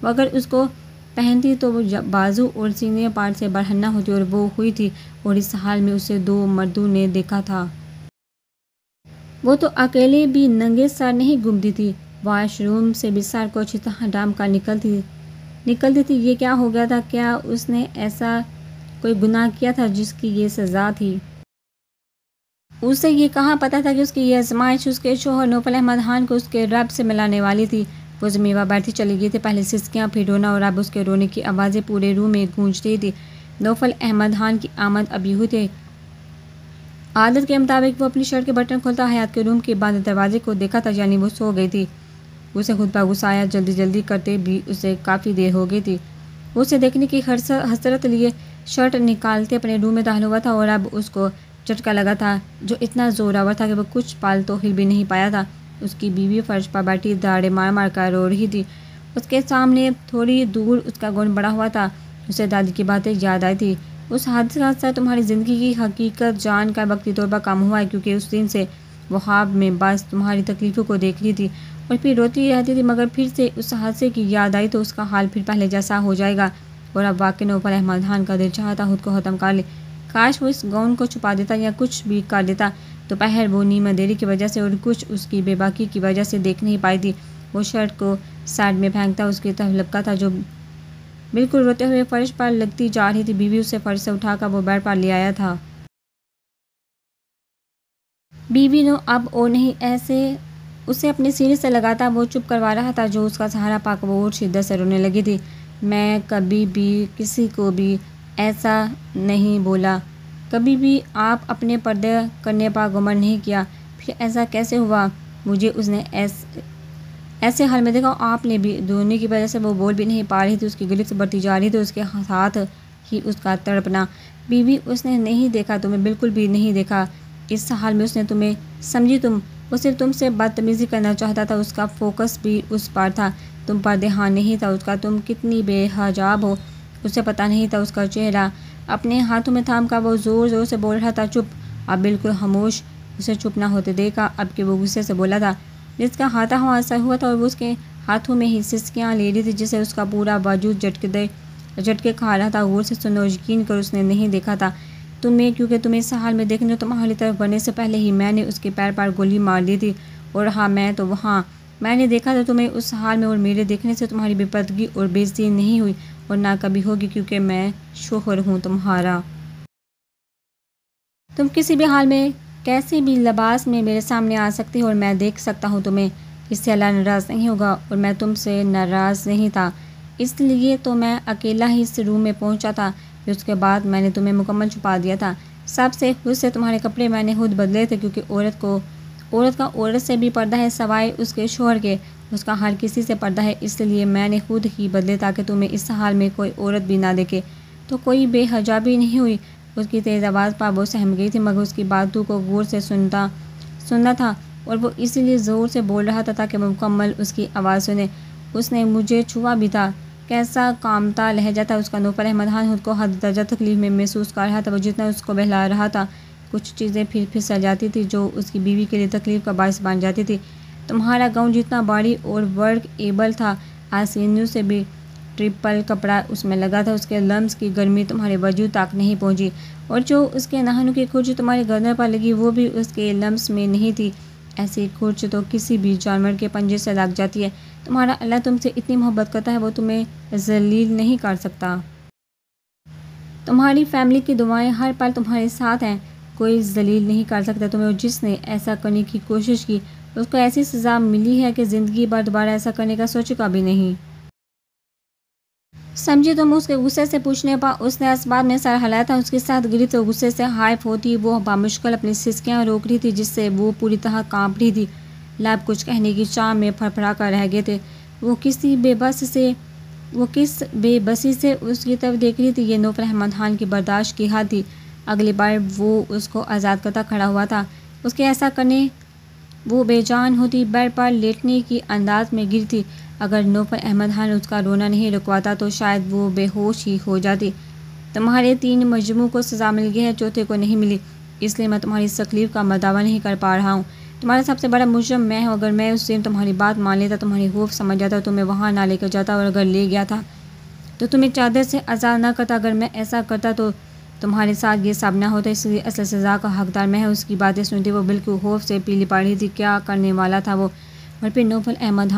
وہ اگر اس کو پہنتی تو وہ بازو اور سینے پارٹ سے برہنہ ہوتی اور وہ ہوئی تھی، اور اس حال میں اسے 2 مردوں نے دیکھا تھا۔ وہ تو اکیلے بھی ننگے سر نہیں گھومتی تھی، واش روم سے بھی سر کو اچھی طرح ڈھانپ کر نکلتی تھی۔ یہ کیا ہو گیا تھا؟ کیا اس نے ایسا کوئی گناہ کیا تھا جس کی یہ سزا تھی؟ اسے یہ کہاں پتہ تھا کہ اس کی یہ آزمائش اس کے شوہر نوفل احمد خان کو اس کے رب سے ملانے والی تھی۔ وہ زمین پر بیٹھی چلی گئی تھی، پہلے سسکیاں پھر رونا، اور اب اس کے رونے کی آوازیں پورے روم میں گونج رہی تھی۔ نوفل احمد خان کی آمد ابھی ہوئی تھی۔ عادت کے مطابق وہ اپنی شرٹ کے بٹن کھولتا حیات کے روم کے بند دروازے کو دیکھا تھا، یعنی وہ سو گئی تھی۔ اسے خود پر غصہ آیا، جلدی کرتے بھی اسے کافی دیر ہو گئی تھی۔ اسے دیکھنے کی حسرت لیے شرٹ نکالتے اپنے روم میں داخل ہوا تھا، اور اب اس کو جھٹکا لگا تھا جو اتنا زوراور تھا کہ وہ کچھ پال تو ہل بھی نہیں پایا تھا۔ اس کی بیوی فرش پر بیٹھی داڑیں مار کر رو رہی تھی۔ اس کے سامنے تھوڑی دور اس کا گون بڑا ہوا تھا۔ اسے دادی کی باتیں یاد آئی تھی۔ اس حادثہ سے تمہاری زندگی کی حقیقت جان کر وقتی طور پر کم ہوا ہے، کیونکہ اس دن سے وہ خواب میں بس تمہاری تکلیفوں کو دیکھ رہی تھی اور پھر روتی رہتی تھی، مگر پھر سے اس حادثے کی یاد آئی تو اس کا حال پھر پہلے جیسا ہو جائے گا۔ اور اب واقعی نوفل احمد خان کا دل چاہتا خود کو ختم کر لے۔ کاش وہ اس گاؤن کو چھپا دیتا یا کچھ بھی کر دیتا۔ دوپہر وہ نیند اندھیری کی وجہ سے اور کچھ اس کی بے باکی کی وجہ سے دیکھ نہیں پائی تھی۔ وہ شرٹ کو سائڈ میں پھینکتا اس کی طرف لپکا تھا جو بالکل روتے ہوئے فرش پر لگتی جا رہی تھی۔ بیوی اسے فرش سے اٹھا کر وہ بیڈ پر لے آیا تھا۔ بیوی نو اب اور نہیں ایسے اسے اپنے سینے سے لگاتا وہ چپ کروا رہا تھا جو اس کا سہارا پا کر وہ اور شدت سے رونے لگی تھی۔ میں کبھی بھی کسی کو بھی ایسا نہیں بولا، کبھی بھی آپ اپنے پردے کرنے پر گمن نہیں کیا، پھر ایسا کیسے ہوا؟ مجھے اس نے ایسے حال میں دیکھا، آپ نے بھی۔ رونے کی وجہ سے وہ بول بھی نہیں پا رہی تھی، اس کی گرفت بڑھتی جا رہی تھی، اس کے ساتھ ہی اس کا تڑپنا۔ بیوی اس نے نہیں دیکھا تمہیں، بالکل بھی نہیں دیکھا۔ اس حال میں اس نے تمہیں سمجھی، وہ صرف تم سے بدتمیزی کرنا چاہتا تھا، اس کا فوکس بھی اس پر تھا، تم پر دھیان نہیں تھا اس کا، تم کتنی بے حجاب ہو اسے پتہ نہیں تھا۔ اس کا چہرہ اپنے ہاتھوں میں تھام کر وہ زور سے بول رہا تھا، چپ، اب بالکل خاموش۔ اسے چپ نہ ہوتے دیکھا اب کہ وہ غصے سے بولا تھا، جس کا ہاتھا ہوا اثر ہوا تھا اور وہ اس کے ہاتھوں میں ہی سسکیاں لے رہی تھی جسے اس کا پورا وجود جھٹکے کھا رہا تھا۔ غور سے سنو، یقین کرو اس نے نہیں دیکھا تھا تمہیں، کیونکہ تمہیں اس حال میں دیکھنے تمہاری طرف بڑھنے سے پہلے ہی میں نے اس کے پیر پر گولی مار دی تھی، اور ہاں میں تو وہاں، میں نے دیکھا تھا تمہیں اس حال میں، اور میرے دیکھنے سے تمہاری بے پردگی اور بے عزتی نہیں ہوئی اور نہ کبھی ہوگی، کیونکہ میں شوہر ہوں تمہارا۔ تم کسی بھی حال میں کیسے بھی لباس میں میرے سامنے آ سکتی ہو اور میں دیکھ سکتا ہوں تمہیں، اس سے اللہ ناراض نہیں ہوگا، اور میں تم سے ناراض نہیں تھا، اس لیے تو میں اکیلا ہی اس روم میں پہنچا تھا، پھر اس کے بعد میں نے تمہیں مکمل چھپا دیا تھا۔ سب سے خود سے تمہارے کپڑے میں نے خود بدلے تھے، کیونکہ عورت کا عورت سے بھی پردہ ہے سوائے اس کے شوہر کے، اس کا ہر کسی سے پردہ ہے، اس لیے میں نے خود ہی بدلے تاکہ تمہیں اس حال میں کوئی عورت بھی نہ دیکھے۔ تو کوئی بے حجابی نہیں ہوئی؟ اس کی تیز آواز پر وہ سہم گئی تھی، مگر اس کی باتوں کو غور سے سننا تھا، اور وہ اسی لیے زور سے بول رہا تھا تاکہ وہ مکمل اس کی آواز سنے۔ اس نے مجھے چھوا بھی تھا۔ کیسا کامتا لہجہ تھا اس کا۔ نوفل احمد خان خود کو حد درجہ تکلیف میں محسوس کر رہا تھا، وہ جتنا اس کو بہلا رہا تھا کچھ چیزیں پھر پھسل جاتی تھی جو اس کی بیوی کے لیے تکلیف کا باعث بن جاتی تھی۔ تمہارا گاؤن جتنا بھاری اور ورک ایبل تھا، آسینیوں سے بھی ٹرپل کپڑا اس میں لگا تھا، اس کے لمس کی گرمی تمہارے وجود تک نہیں پہنچی، اور جو اس کے ناخنوں کی کھرچ تمہاری گردن پر لگی وہ بھی اس کے لمس میں نہیں تھی۔ ایسی کھرچ تو کسی بھی جانور کے پنجے سے لگ جاتی ہے۔ تمہارا اللہ تم سے اتنی محبت کرتا ہے، وہ تمہیں ذلیل نہیں کر سکتا۔ تمہاری فیملی کی دعائیں ہر پل تمہارے ساتھ ہیں، کوئی ذلیل نہیں کر سکتا تمہیں، اور جس نے ایسا کرنے کی کوشش کی اس کو ایسی سزا ملی ہے کہ زندگی بھر دوبارہ ایسا کرنے کا سوچے بھی نہیں۔ سمجھی تم؟ اس کے غصے سے پوچھنے پر اس نے اسباب میں سر ہلایا تھا، اس کے ساتھ گری تو غصے سے ہائپ ہوتی وہ بامشکل اپنی سسکیاں روک رہی تھی جس سے وہ پوری طرح کانپ رہی تھی، لب کچھ کہنے کی چاہ میں پھڑپھڑا کر رہ گئے تھے۔ وہ کس بے بسی سے اس کی طرف دیکھ رہی تھی، یہ نوفل احمد خان کی برداشت کی حد تھی۔ اگلی بار وہ اس کو آزاد کرتا کھڑا ہوا تھا، اس کے ایسا کرنے وہ بے جان ہوتی، بیڈ پر لیٹنے کی انداز میں گرتی۔ اگر نوفل احمد خان اس کا رونا نہیں رکواتا تو شاید وہ بے ہوش ہی ہو جاتی۔ تمہارے 3 مجرموں کو سزا مل گئی ہے، چوتھے کو نہیں ملی، اس لیے میں تمہاری اس تکلیف کا دعویٰ نہیں کر پا رہا ہوں۔ تمہارا سب سے بڑا مجرم میں ہوں، اگر میں اس دن تمہاری بات مان لیتا، تمہاری خوف سمجھ جاتا، تمہیں وہاں نہ لے کر جاتا، اور اگر لے گیا تھا تو تمہیں چادر سے آزاد نہ کرتا، اگر میں ایسا کرتا تو تمہارے ساتھ یہ سب نہ ہوتا، اس لیے اصل سزا کا حقدار میں ہوں۔ اس کی باتیں سنتی وہ بالکل خوف سے پیلی پڑ رہی تھی، کیا کرنے والا تھا وہ؟ اور پھر نوفل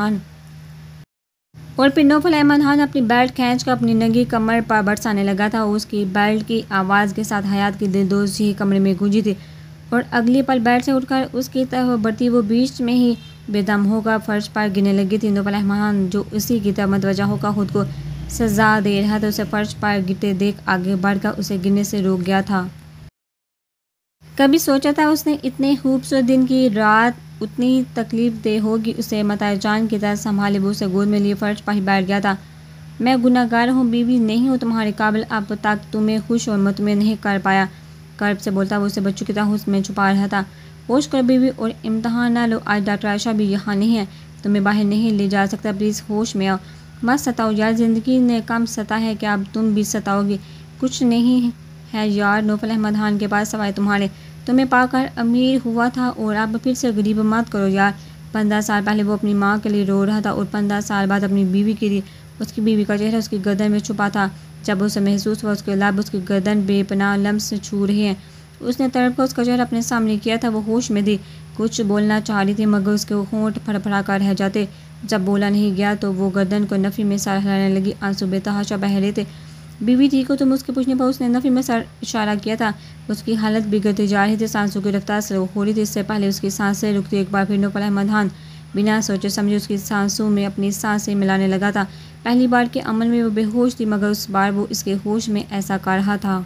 احمد خان اپنی بیلٹ کھینچ کر اپنی ننگی کمر پر برسانے لگا تھا، اور اس کی بیلٹ کی آواز کے ساتھ حیات کی دلدوز ہی کمرے میں گونجی تھی، اور اگلی پل بیلٹ سے اٹھ کر اس کی طرف بڑھتی وہ بیچ میں ہی بے دم ہو کر فرش پر گرنے لگی تھی۔ نوفل احمد خان جو اسی کی طرف متوجہ ہو کر خود کو سزا دے رہا تھا، اسے فرش پر گرتے دیکھ آگے بڑھ کر اسے گرنے سے روک گیا تھا۔ کبھی سوچا تھا اس نے اتنے خوبصورت دن کی رات اتنی تکلیف دہ ہوگی؟ اسے متاع جان کی طرح سنبھالے وہ اسے گود میں لیے فرش پر ہی بیٹھ گیا تھا۔ میں گناہ گار ہوں، بیوی نہیں ہوں تمہارے قابل، اب تک تمہیں خوش اور مطمئن نہیں کر پایا۔ کرب سے بولتا وہ اسے بچوں کی طرح حسن میں چھپا رہا تھا۔ ہوش کرو بیوی اور امتحان نہ لو، آج ڈاکٹر عائشہ بھی یہاں نہیں ہے، تمہیں باہر نہیں لے جا سکتا، پلیز ہوش میں آؤ، مت ستاؤ یار، زندگی نے کم ستا ہے کہ اب تم بھی ستاؤ گی؟ کچھ نہیں ہے یار نوفل احمد خان کے پاس سوائے تمہارے، تمہیں پا کر امیر ہوا تھا اور اب پھر سے غریب مت کرو یار۔ 15 سال پہلے وہ اپنی ماں کے لیے رو رہا تھا، اور 15 سال بعد اپنی بیوی کے لیے۔ اس کی بیوی کا چہرہ اس کی گردن میں چھپا تھا، جب اسے محسوس ہوا اس کے لب اس کی گردن بے پناہ لمس چھو رہے ہیں۔ اس نے تڑپ کر اس کا چہرہ اپنے سامنے کیا تھا، وہ ہوش میں تھی، کچھ بولنا چاہ رہی تھی مگر اس کے ہونٹ پھڑ کر رہ جاتے۔ جب بولا نہیں گیا تو وہ گردن کو نفی میں سر ہلانے لگی، آنسو بے تحاشا بہہ رہے تھے۔ بیوی ٹھیک ہو تم؟ اس کے پوچھنے پر اس نے نفی میں سر اشارہ کیا تھا۔ اس کی حالت بگڑتی جا رہی تھی، سانسوں کی رفتار سلو ہو رہی تھی، اس سے پہلے اس کی سانسیں رکتی ایک بار پھر نوفل احمد خان بنا سوچے سمجھے اس کی سانسوں میں اپنی سانسیں ملانے لگا تھا۔ پہلی بار کے عمل میں وہ بے ہوش تھی، مگر اس بار وہ اس کے ہوش میں ایسا کر رہا تھا۔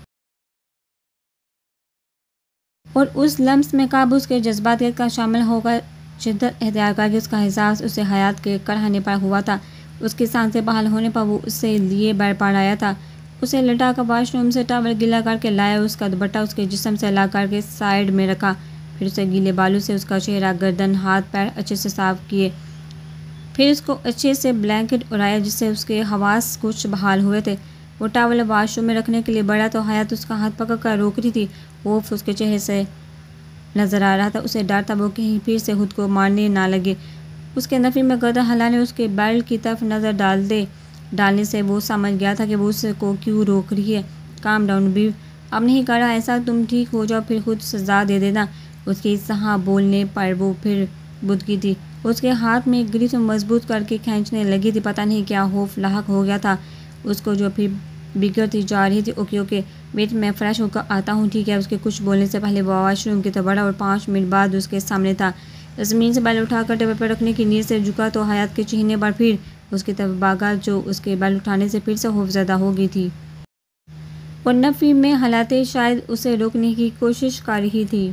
اور اس لمس میں قابو اس کے جذبات کا شامل ہو کر شدت اختیار کر کے اس کا احساس اسے حیات کے کڑھانے پر ہوا تھا۔ اس کی سانسیں بحال ہونے پر وہ اسے لیے بر پڑ آیا تھا، اسے لٹا کر واش روم سے ٹاول گیلا کر کے لایا، اس کا دوپٹہ اس کے جسم سے الگ کر کے سائیڈ میں رکھا، پھر اسے گیلے بالوں سے اس کا چہرہ، گردن، ہاتھ پیر اچھے سے صاف کیے، پھر اس کو اچھے سے بلینکٹ اڑایا جس سے اس کے حواس کچھ بحال ہوئے تھے۔ وہ ٹاول واش روم میں رکھنے کے لیے بڑھا تو حیات اس کا ہاتھ پکڑ کر روک رہی تھی، خوف اس کے چہرے سے نظر آ رہا تھا، اسے ڈر تھا وہ کہیں پھر سے خود کو مارنے نہ لگے۔ اس کے نفی میں گردن ہلانے، اس کے بیلٹ کی طرف نظر ڈالنے سے وہ سمجھ گیا تھا کہ وہ اس کو کیوں روک رہی ہے۔ کام ڈاؤن بیو، اب نہیں کر رہا ایسا، تم ٹھیک ہو جاؤ پھر خود سزا دے دینا۔ اس کی سہا بولنے پر وہ پھر بدکی تھی، اس کے ہاتھ میں گرفت مضبوط کر کے کھینچنے لگی تھی، پتہ نہیں کیا خوف لاحق ہو گیا تھا اس کو جو پھر بگڑتی جا رہی تھی۔ اوکے ویٹ، میں فریش ہو کر آتا ہوں، ٹھیک ہے؟ اس کے کچھ بولنے سے پہلے وہ واش روم کی طرف بڑھا اور 5 منٹ بعد اس کے سامنے تھا۔ زمین سے بیل اٹھا کر ٹیبل پر رکھنے کی نیت سے جھکا تو حیات کے چہرے پر پھر اس کی طرف بھاگا جو اس کے بیل اٹھانے سے پھر سے خوف زدہ ہو گئی تھی، اور نفی میں ہلاتے شاید اسے روکنے کی کوشش کر رہی تھی۔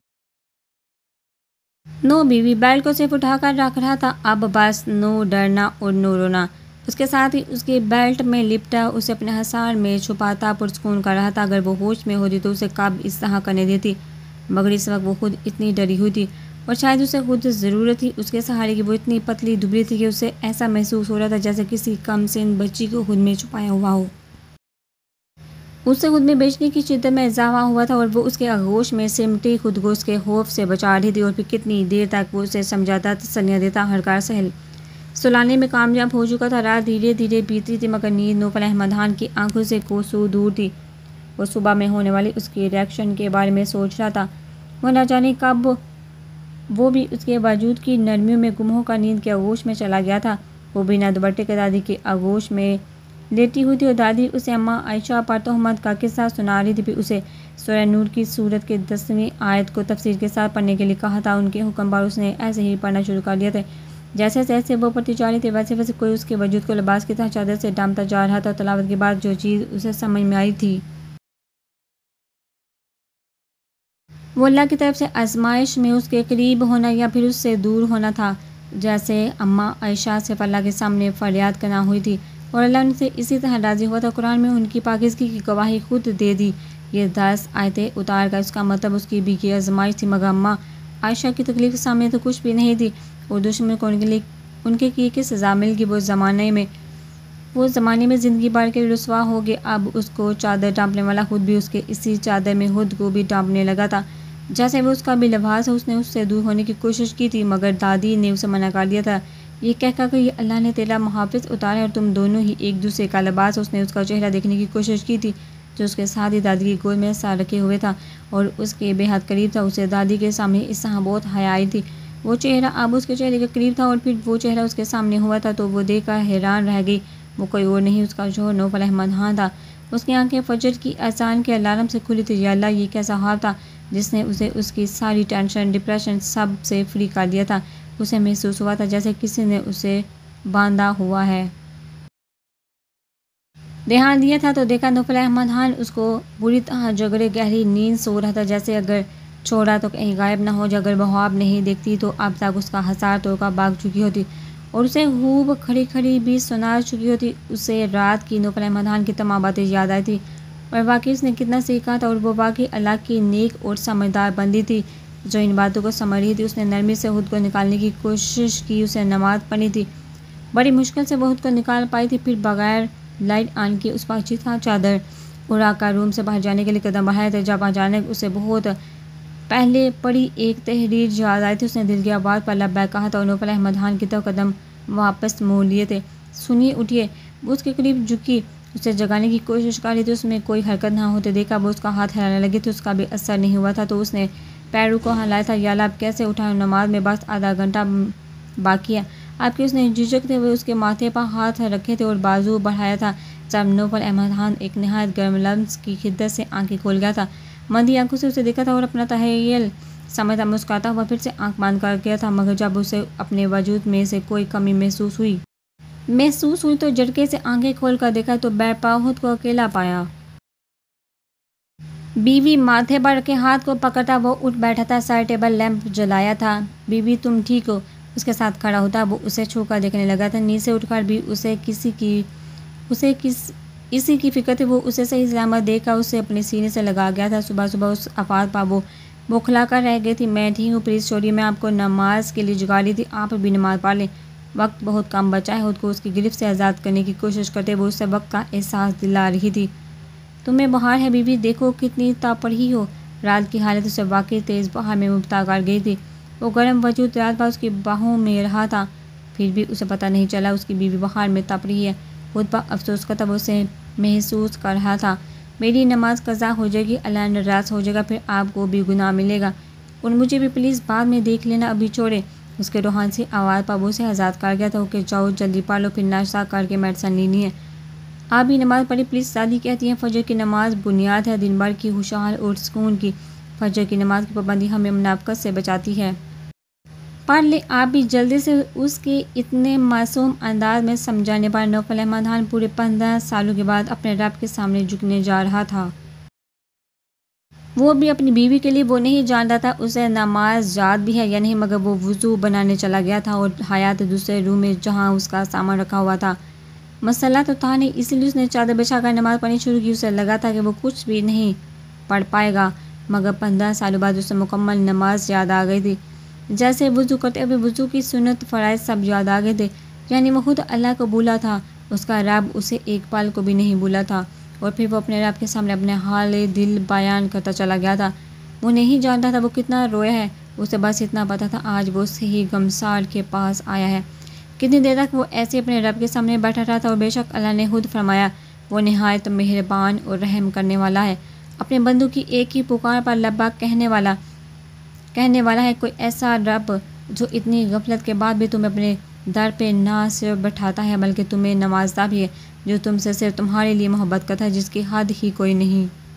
نو بیوی، بیلٹ کو صرف اٹھا کر رکھ رہا تھا، اب بس نو ڈرنا اور نو رونا۔ اس کے ساتھ ہی اس کی بیلٹ میں لپٹا اسے اپنے حصار میں چھپاتا پرسکون کر رہا تھا۔ اگر وہ ہوش میں ہوتی تو اسے کب اس طرح کرنے دیتی، مگر اس وقت وہ خود اتنی ڈری ہوئی تھی، اور شاید اسے خود ضرورت تھی اس کے سہارے کی۔ وہ اتنی پتلی دبلی تھی کہ اسے ایسا محسوس ہو رہا تھا جیسے کسی کم سن بچی کو خود میں چھپایا ہوا ہو۔ اس سے خود میں بیچنے کی شدت میں اضافہ ہوا تھا، اور وہ اس کے آغوش میں سمٹی خود کو اس کے خوف سے بچا رہی تھی، اور پھر کتنی دیر تک وہ اسے سمجھاتا، تسلیاں دیتا، ہر کار سہل سلانے میں کامیاب ہو چکا تھا۔ رات دھیرے دھیرے بیت رہی تھی، مگر نیند نوفل احمد خان کی آنکھوں سے کوسوں دور تھی۔ وہ صبح میں ہونے والی اس کی ریئیکشن کے بارے میں سوچ رہا تھا، وہ نہ جانے کب وہ بھی اس کے وجود کی نرمیوں میں گم ہو کر نیند کے آغوش میں چلا گیا تھا۔ وہ بنا دوپٹے کے دادی کے آغوش میں لیٹی ہوئی تھی، اور دادی اسے اماں عائشہ پر تہمت کا قصہ سنا رہی تھی، پھر اسے سورہ نور کی سورت کے 10ویں آیت کو تفسیر کے ساتھ پڑھنے کے لیے کہا تھا۔ ان کے حکم پر اس نے ایسے ہی پڑھنا شروع کر دیا تھا، جیسے جیسے وہ پڑھتی جا رہی تھی ویسے ویسے کوئی اس کے وجود کو لباس کی طرح چادر سے ڈھانپتا جا رہا تھا۔ تلاوت کے بعد جو چیز اسے سمجھ میں آئی تھی وہ اللہ کی طرف سے آزمائش میں اس کے قریب ہونا یا پھر اس سے دور ہونا تھا، جیسے اماں عائشہ صرف اللہ کے سامنے فریاد کرنا ہوئی تھی، اور اللہ ان سے اسی طرح راضی ہوا تھا۔ قرآن میں ان کی پاکیزگی کی گواہی خود دے دی۔ یہ 10 آیتیں اتار کر اس کا مطلب اس کی بھی کی آزمائش تھی، مگر اماں عائشہ کی تکلیف کے سامنے تو کچھ بھی نہیں تھی، اور دشمن کو ان کے کیے کی سزا مل گئی۔ وہ زمانے میں زندگی بھر کے رسوا ہو گئے۔ اب اس کو چادر ڈھانپنے والا خود بھی اس کے اسی چادر میں خود کو بھی ڈھانپنے لگا تھا۔ جیسے وہ اس کا بھی لباس ہے، اس نے اس سے دور ہونے کی کوشش کی تھی، مگر دادی نے اسے منع کر دیا تھا، یہ کہہ کر کہ یہ اللہ نے تیرا محافظ اتارا ہے اور تم دونوں ہی ایک دوسرے کا لباس۔ اس نے اس کا چہرہ دیکھنے کی کوشش کی تھی جو اس کے ساتھ ہی دادی کی گود میں سر رکھے ہوئے تھا اور اس کے بے حد قریب تھا۔ اسے دادی کے سامنے اس طرح بہت حیا آئی تھی، وہ چہرہ اب اس کے چہرے کے قریب تھا اور پھر وہ چہرہ اس کے سامنے ہوا تھا تو وہ دیکھ کر حیران رہ گئی۔ وہ کوئی اور نہیں، اس کا شوہر نوفل احمد خان تھا۔ اس کی آنکھیں فجر کی اذان کے الارم سے کھلی تھی۔ یا اللہ، یہ کیسا خواب تھا جس نے اسے اس کی ساری ٹینشن، ڈپریشن سب سے فری کر دیا تھا۔ اسے محسوس ہوا تھا جیسے کسی نے اسے باندھا ہوا ہے۔ دھیان دیا تھا تو دیکھا نوفل احمد خان اس کو بری طرح جگڑے گہری نیند سو رہا تھا، جیسے اگر چھوڑا تو کہیں غائب نہ ہو جائے، اگر وہ خواب نہیں دیکھتی تو اب تک اس کا حصار توڑ کر بھاگ چکی ہوتی اور اسے خوب کھڑی کھڑی بھی سنا چکی ہوتی۔ اسے رات کی نوفل احمد خان کی تمام باتیں یاد آئی تھی اور واقعی اس نے کتنا سیکھا تھا اور وہ واقعی اللہ کی نیک اور سمجھدار بندی تھی جو ان باتوں کو سمجھ رہی تھی۔ اس نے نرمی سے خود کو نکالنے کی کوشش کی، اسے نماز پڑھنی تھی، بڑی مشکل سے وہ خود کو نکال پائی تھی، پھر بغیر لائٹ آن کے اس پر چیتا چادر اڑا کر روم سے باہر جانے کے لیے قدم بڑھائے تھے جب اچانک اسے بہت پہلے پڑھی ایک تحریر یاد آئی تھی۔ اس نے دل کی آواز پر لبیک کہا تھا اور نوفل احمد خان کی طرف قدم واپس موڑ لیے تھے۔ سنیے، اٹھیے۔ وہ اس کے قریب جھکی، اسے جگانے کی کوشش کر رہی تھی، اس میں کوئی حرکت نہ ہوتے دیکھا وہ اس کا ہاتھ ہلانے لگی تھی، اس کا بھی اثر نہیں ہوا تھا تو اس نے پیروں کو ہلایا تھا۔ یا اللہ، اب کیسے اٹھائیں، نماز میں بس آدھا گھنٹہ باقی ہے آپ کی۔ اس نے جھجکتے ہوئے اس کے ماتھے پر ہاتھ رکھے تھے اور بازو بڑھایا تھا جب نوفل احمد خان ایک نہایت گرم لمس کی شدت سے آنکھیں کھول گیا تھا، مندی آنکھوں سے اسے دیکھا تھا اور اپنا تخیل سمجھتا مسکراتا ہوا پھر سے آنکھ بند کر گیا تھا، مگر جب اسے اپنے وجود میں سے کوئی کمی محسوس ہوئی تو جھٹکے سے آنکھیں کھول کر دیکھا تو بیڈ پر خود کو اکیلا پایا۔ بیوی ماتھے پر رکھے ہاتھ کو پکڑتا وہ اٹھ بیٹھا تھا، سائڈ ٹیبل لیمپ جلایا تھا۔ بیوی، تم ٹھیک ہو؟ اس کے ساتھ کھڑا ہوتا وہ اسے چھو کر دیکھنے لگا تھا، نیند سے اٹھ کر بھی اسے اسی کی فکر تھی۔ وہ اسے صحیح سلامت دیکھ کر اسے اپنے سینے سے لگا گیا تھا۔ صبح صبح اس الفاظ پر وہ بوکھلا کر رہ گئی تھی، میں ٹھیک ہوں، پلیز چھوڑیے، میں آپ کو نماز کے لیے جگا رہی تھی، آپ بھی نماز پڑھ لیں، وقت بہت کم بچا ہے۔ خود کو اس کی گرفت سے آزاد کرنے کی کوشش کرتے وہ اسے وقت کا احساس دلا رہی تھی۔ تمہیں بخار ہے بیوی، دیکھو کتنی تپ رہی ہو۔ رات کی حالت اسے واقعی تیز بخار میں مبتلا کر گئی تھی، وہ گرم وجود رات بھر اس کی باہوں میں رہا تھا، پھر بھی اسے پتہ نہیں چلا اس کی بیوی بخار میں تپ رہی ہے۔ خود پر افسوس کرتا وہ اسے محسوس کر رہا تھا، میری نماز قضا ہو جائے گی، اللہ ناراض ہو جائے گا، پھر آپ کو بھی گناہ ملے گا اور مجھے بھی، پلیز بعد میں دیکھ لینا، ابھی چھوڑے۔ اس کے روحان سی آواز پر وہ اسے آزاد کر گیا تھا کہ جاؤ جلدی پڑھ لو، پھر ناشتہ کر کے میڈیسن لینی ہے، آپ بھی نماز پڑھیں پلیز۔ دادی کہتی ہیں فجر کی نماز بنیاد ہے دن بھر کی خوشحال اور سکون کی، فجر کی نماز کی پابندی ہمیں منافقت سے بچاتی ہے، پڑھ لیں آپ بھی جلدی سے۔ اس کے اتنے معصوم انداز میں سمجھانے پر نوفل احمد خان پورے 15 سالوں کے بعد اپنے رب کے سامنے جھکنے جا رہا تھا۔ وہ بھی اپنی بیوی کے لیے۔ وہ نہیں جانتا تھا اسے نماز یاد بھی ہے یا نہیں، مگر وہ وضو بنانے چلا گیا تھا اور حیات دوسرے روم میں جہاں اس کا سامان رکھا ہوا تھا۔ مسئلہ تو تھا نہیں، اس لیے اس نے چادر بچھا کر نماز پڑھنی شروع کی۔ اسے لگا تھا کہ وہ کچھ بھی نہیں پڑھ پائے گا، مگر 15 سالوں بعد اسے مکمل نماز یاد آ گئی تھی، جیسے وضو کرتے ہوئے وضو کی سنت فرائض سب یاد آ گئے تھے، یعنی وہ خود اللہ کو بھولا تھا، اس کا رب اسے ایک پل کو بھی نہیں بھولا تھا، اور پھر وہ اپنے رب کے سامنے اپنے حال دل بیان کرتا چلا گیا تھا۔ وہ نہیں جانتا تھا وہ کتنا رویا ہے، اسے بس اتنا پتا تھا آج وہ صحیح غمسار کے پاس آیا ہے۔ کتنی دیر تک وہ ایسے اپنے رب کے سامنے بیٹھا رہا تھا، اور بے شک اللہ نے خود فرمایا وہ نہایت مہربان اور رحم کرنے والا ہے، اپنے بندوں کی ایک ہی پکار پر لبیک کہنے والا ہے۔ کوئی ایسا رب جو اتنی غفلت کے بعد بھی تمہیں اپنے در پہ نہ صرف بٹھاتا ہے بلکہ تمہیں نوازتا بھی ہے، جو تم سے صرف تمہارے لیے محبت کرتا ہے، جس کی حد ہی کوئی نہیں۔